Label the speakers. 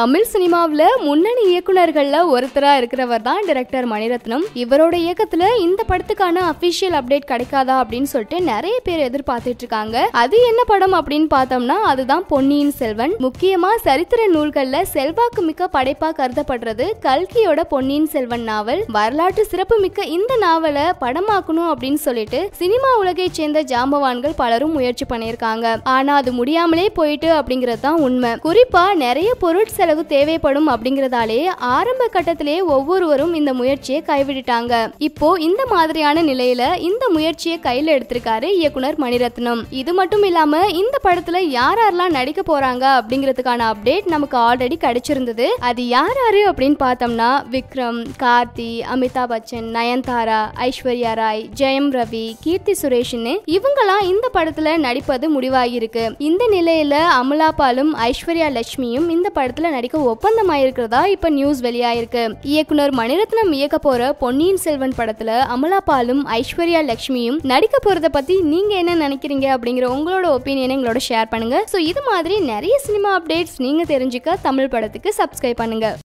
Speaker 1: தமிழ் சினிமாவில் முன்னணி இயக்குனர்கள்ல ஒருத்தரா இருக்கிறவர் தான் டைரக்டர் மணிரத்னம். இவரோட இயக்கத்துல இந்த படத்துக்கான அபிஷியல் அப்டேட் கிடைக்காதா அப்படின்னு சொல்லிட்டு நிறைய பேர் எதிர்பார்த்துட்டு இருக்காங்க. அது என்ன படம் அப்படின்னு பார்த்தோம்னா அதுதான் பொன்னியின் செல்வன். முக்கியமா சரித்திர நூல்கள்ல செல்வாக்கு மிக்க படைப்பா கருதப்படுறது கல்கியோட பொன்னியின் செல்வன் நாவல். வரலாற்று சிறப்பு மிக்க இந்த நாவலை படமாக்கணும் அப்படின்னு சொல்லிட்டு சினிமா உலகை சேர்ந்த ஜாம்பவான்கள் பலரும் முயற்சி பண்ணியிருக்காங்க. ஆனா அது முடியாமலே போயிட்டு அப்படிங்கிறது தான் உண்மை. குறிப்பா நிறைய பொருட்செலவு தேவைப்படும் அப்படிங்கறதாலே ஆரம்ப கட்டத்திலே ஒவ்வொருவரும் இந்த முயற்சியை கைவிட்டாங்க. இப்போ இந்த மாதிரியான நிலையில இந்த முயற்சியை கையில எடுத்திருக்காரு இயக்குனர் மணிரத்னம். இது மட்டும் இல்லாம இந்த படத்துல யாரெல்லாம் நடிக்க போறாங்க அப்படிங்கிறதுக்கான அப்டேட் நமக்கு ஆல்ரெடி கிடைச்சிருந்தது. அது யாரு அப்படின்னு பார்த்தோம்னா விக்ரம், கார்த்தி, அமிதாப் பச்சன், நயன்தாரா, ஐஸ்வர்யா ராய், ஜெயம் ரவி, கீர்த்தி சுரேஷ்னு இவங்கெல்லாம் இந்த படத்துல நடிப்பது முடிவாகியிருக்கு. இந்த நிலையில அமலா பாலும் ஐஸ்வர்யா லட்சுமியும் இந்த படத்துல நடிக்க ஒப்பந்தமாயிருக்கிறதா இப்ப நியூஸ் வெளியாயிருக்கு. இயக்குனர் மணிரத்னம் இயக்க போற பொன்னியின் செல்வன் படத்துல அமலா பாலும் ஐஸ்வர்யா லட்சுமியும் நடிக்க போறத பத்தி நீங்க என்ன நினைக்கிறீங்க அப்படிங்கிற உங்களோட ஒப்பீனியனை எங்களோட ஷேர் பண்ணுங்க. சோ இது மாதிரி நிறைய சினிமா அப்டேட்ஸ் நீங்க தெரிஞ்சுக்க தமிழ் படத்துக்கு சப்ஸ்கிரைப் பண்ணுங்க.